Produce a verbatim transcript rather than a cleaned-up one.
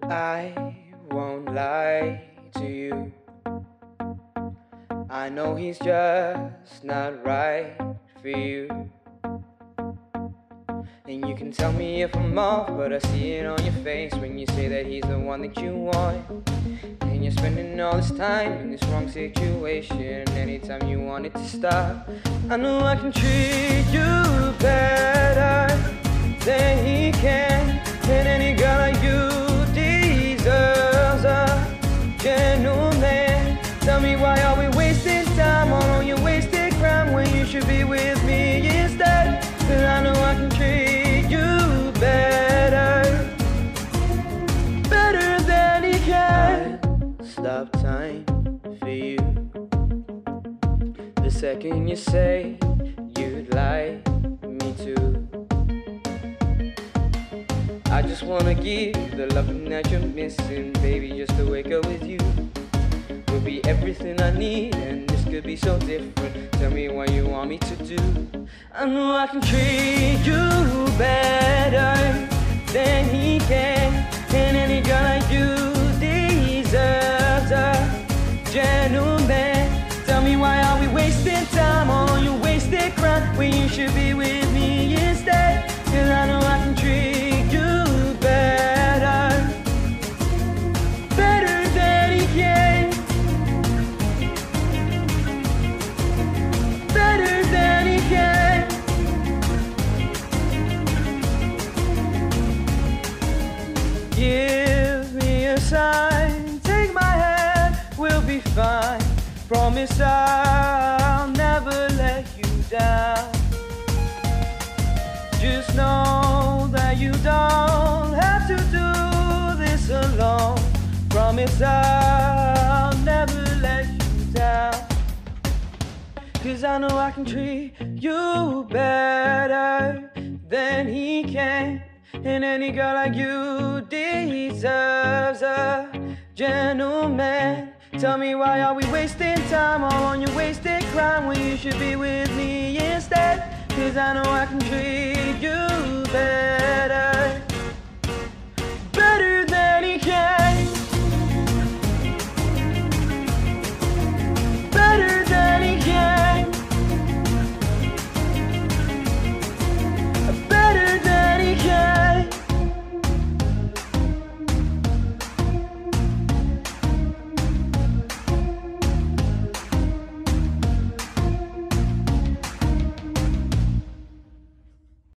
I won't lie to you. I know he's just not right for you. And you can tell me if I'm off, but I see it on your face when you say that he's the one that you want. And you're spending all this time in this wrong situation. Anytime you want it to stop, I know I can treat you better than he can. And any girl like you deserves a gentleman. Tell me, why are we wasting time on your wasted crime when you should be with me instead? Cause I know I can treat you better, better than he can. I'd stop time for you the second you say you'd like me to. I just wanna give the loving that you're missing, baby, just to wake up with you will be everything I need, and this could be so different. Tell me what you want me to do. I know I can treat you better than he can, and any girl like you deserves a gentleman. Tell me, why are we wasting time on your wasted crime when you should be with me instead? Cause I know I can treat you better, better than he can, better than he can. Give me a sign, take my hand, we'll be fine. Promise I'll never let you down. Just know that you don't have to do this alone. Promise I'll never let you down. Cause I know I can treat you better than he can. And any girl like you deserves a gentleman. Tell me, why are we wasting time all on your wasted crime when you should be with me instead? Cause I know I can treat you better.